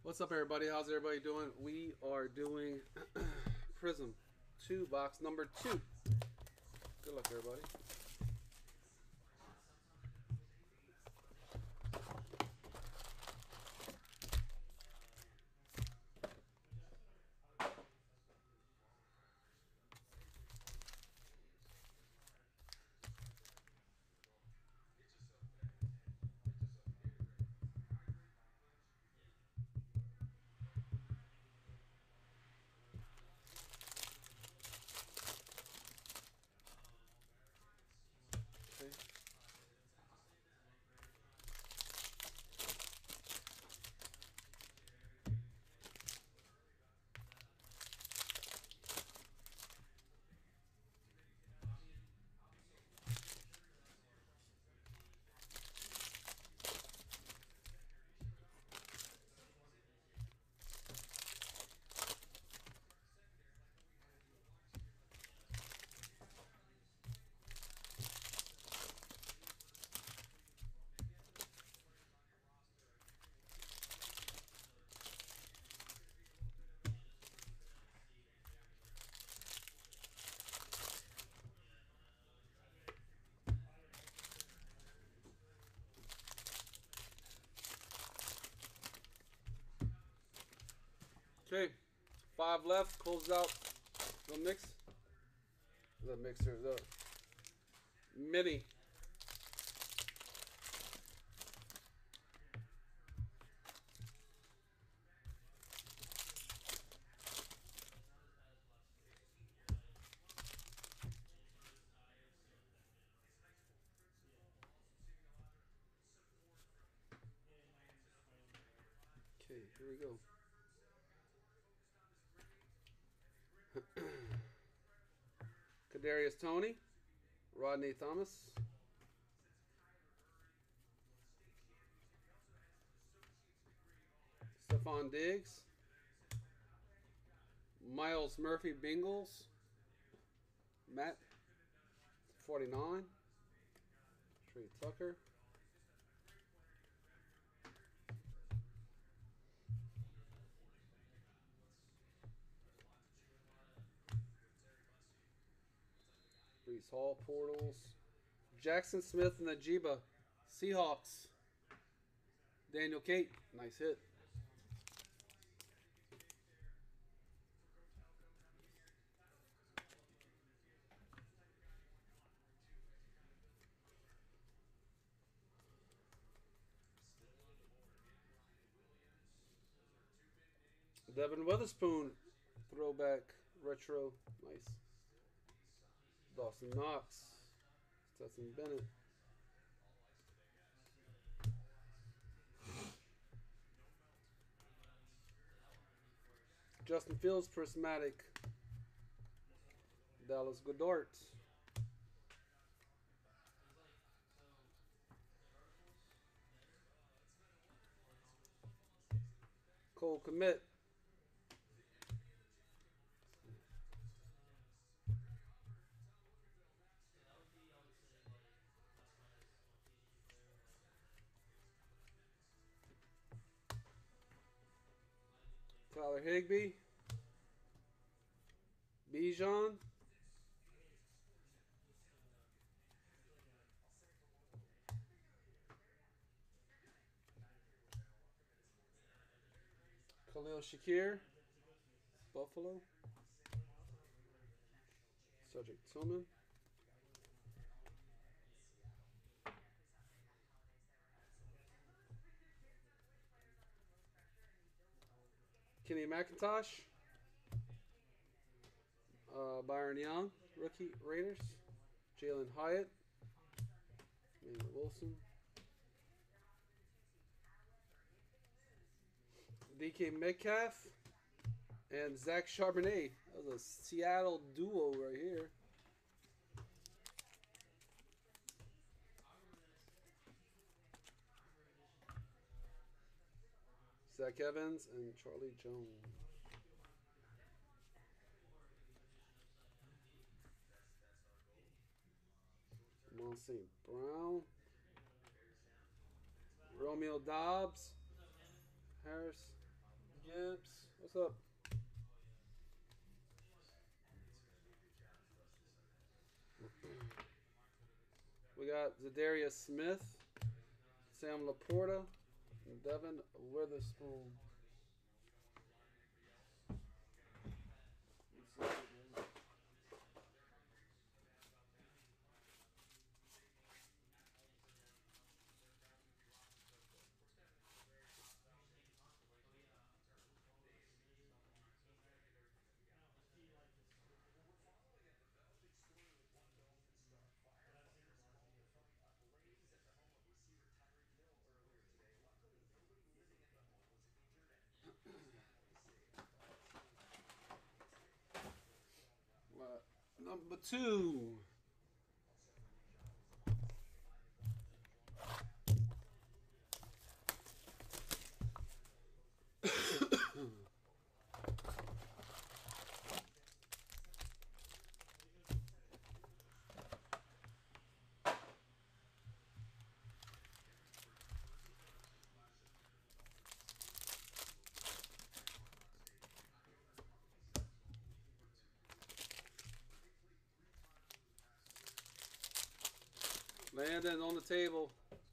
What's up, everybody? How's everybody doing? We are doing Prism 2, box number 2. Good luck, everybody. Okay. Okay. 5 left. Close out the mix. The mixer. The mini. Okay, here we go. Kadarius Toney. Rodney Thomas. Stephon Diggs. Miles Murphy Bengals. Matt 49. Trey Tucker. Brees Hall portals. Jackson Smith and Najiba. Seahawks. Daniel Cate. Nice hit. Devin Witherspoon. Throwback. Retro. Nice. Dawson Knox. Stetson Bennett. Justin Fields. Prismatic. Dallas Goedert. Cole Kmet. Tyler Higbee. Bijan. Khalil Shakir. Buffalo. Cedric Tillman. Kenny McIntosh. Byron Young. Rookie Raiders. Jalen Hyatt. Emmanuel Wilson. DK Metcalf. And Zach Charbonnet. That was a Seattle duo right here. Zach Evans and Charlie Jones. Amon St. Brown. Romeo Dobbs. Harris. Gibbs, what's up? We got Zadarius Smith, Sam Laporta, and Devin Witherspoon. Number 2. Landon on the table.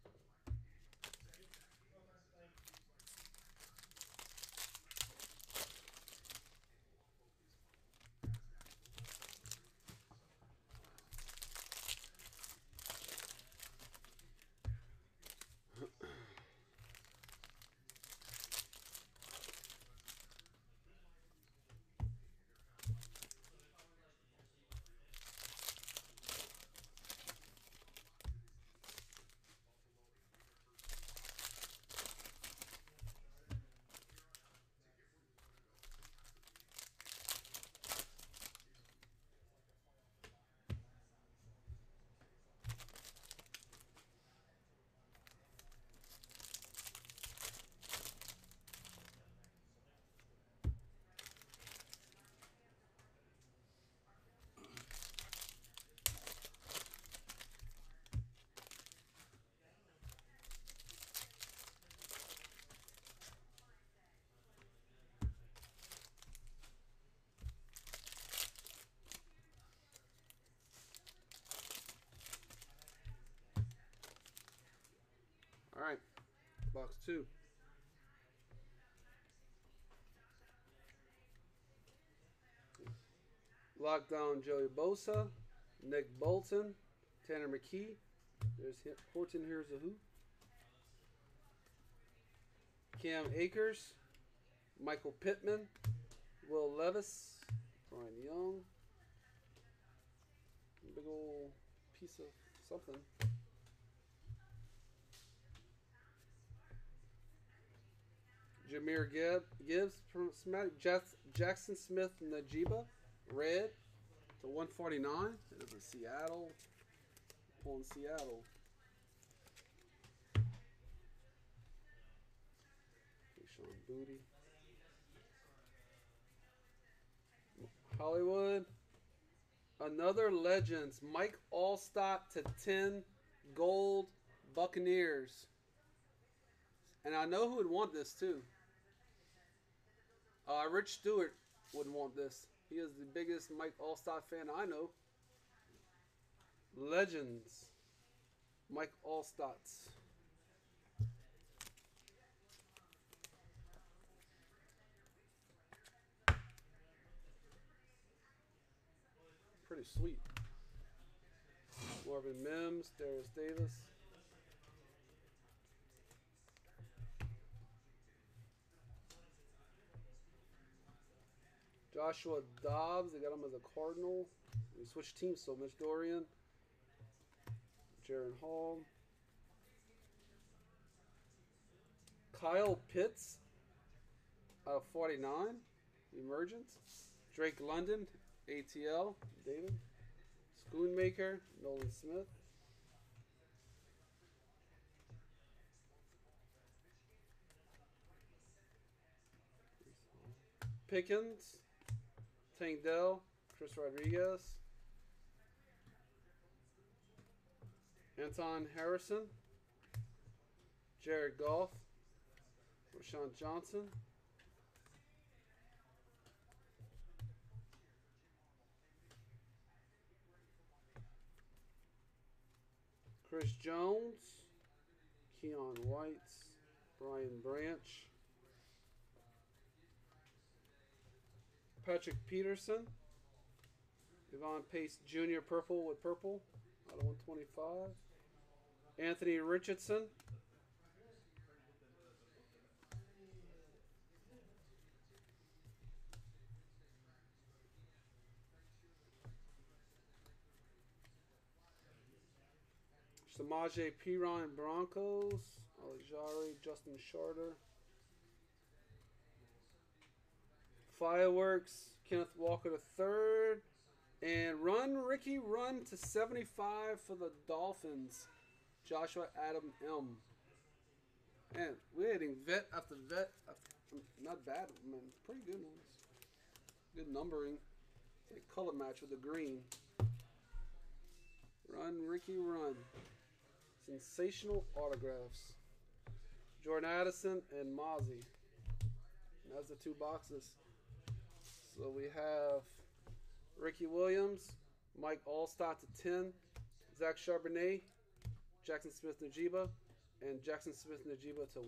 All right, box 2. Lockdown Joey Bosa, Nick Bolton, Tanner McKee. There's Horton. Here's a who. Cam Akers, Michael Pittman, Will Levis, Brian Young. Big old piece of something. Jameer Gibbs from Jackson Smith Najiba, red to 149. It is a Seattle. Pulling Seattle. Sean Booty. Hollywood. Another Legends. Mike Allstott to 10 gold Buccaneers. And I know who would want this too. Rich Stewart would want this. He is the biggest Mike Allstott fan I know. Legends. Mike Allstott. Pretty sweet. Marvin Mims, Darius Davis. Joshua Dobbs, they got him as a Cardinal. We switched teams so much. Dorian. Jaron Hall. Kyle Pitts, 49. Emergence. Drake London, ATL. David. Schoonmaker, Nolan Smith. Pickens, Tank Dell, Chris Rodriguez. Anton Harrison, Jared Goff, Rashawn Johnson, Chris Jones, Keon White, Brian Branch, Patrick Peterson, Devon Pace Jr. purple with purple out of 125. Anthony Richardson. Samaje Perine Broncos. Alijari, Justin Charter. Fireworks, Kenneth Walker III. And run, Ricky, run to 75 for the Dolphins. Joshua Adam M. Man, we're hitting vet after vet. Not bad, man. Pretty good ones. Good numbering. It's like color match with the green. Run, Ricky, run. Sensational autographs. Jordan Addison and Mozzie. That's the 2 boxes. So we have Ricky Williams, Mike Allstott to 10, Zach Charbonnet, Jackson Smith-Njigba, and Jackson Smith-Njigba to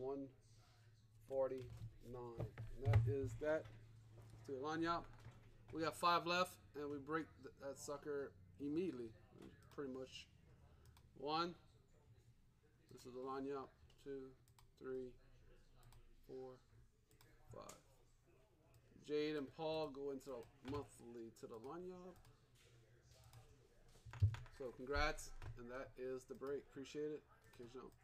149. And that is that to Lanyap. We got 5 left, and we break that sucker immediately. Pretty much 1. This is the Lanyap. 2, 3, 4, 5. Jade and Paul go into the monthly to the Lanyap. So congrats, and that is the break. Appreciate it. Kids jump.